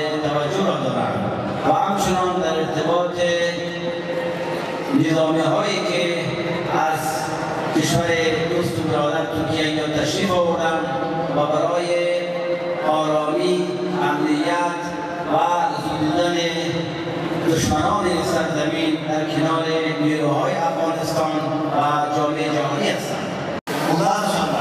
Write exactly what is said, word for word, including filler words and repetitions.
توجه را دارند و همچنان در ارتباط نظامی هایی که از کشور دوست و برادر ترکیه اینجا تشریف آوردند و برای آرامی، امنیت و زدودن دشمنان سرزمین در کنار نیروهای افغانستان و جامعه جهانی هستند.